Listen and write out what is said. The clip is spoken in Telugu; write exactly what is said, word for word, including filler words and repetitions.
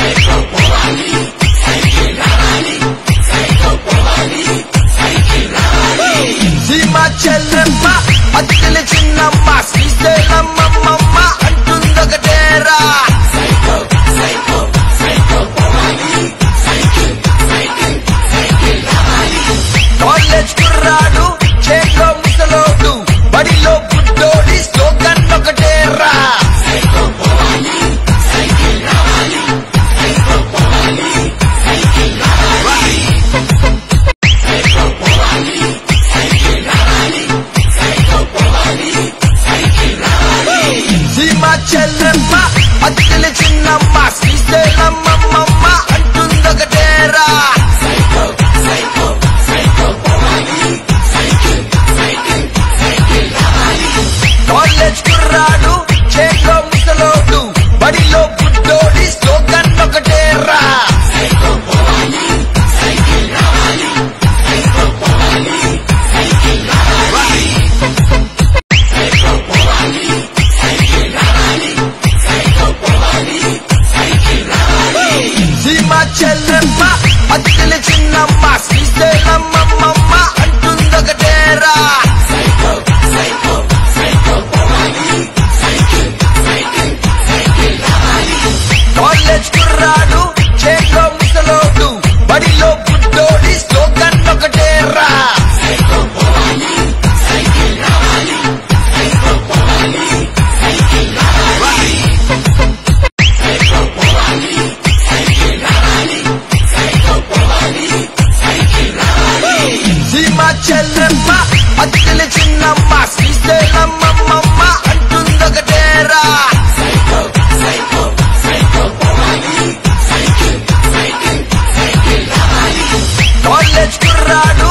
సీమా చెల్లెమ్మ అత్తిల చిన్నమ్మ శ్రీశైలమ్మమ్మ అంటుందొకటేరా కాలేజ్ కుర్రాడు చేతిలో ముసలోడు బడిలో బుడ్డోడి స్లోగన్ ఒకటేరా సీమా చెల్లెమ్మ అత్తిల చిన్నమ్మ శ్రీశైలమ్మమ్మ అంటుందొకటేరా కాలేజ్ కుర్రాడు చేతిలో ముసలోడు బడిలో బుడ్డోడి స్లోగన్ ఒకటేరా సీమా చెల్లెమ్మ అత్తిల చిన్నమ్మ శ్రీశైలమ్మమ్మ అంటుందొకటేరా కాలేజ్ కుర్రాడు చేతిలో ముసలోడు బడిలో బుడ్డోడి స్లోగన్ ఒకటేరా సీమా చెల్లెమ్మ అత్తిల చిన్నమ్మ శ్రీశైలమ్మమ్మ అంటుందొకటేరా కాలేజ్ కుర్రాడు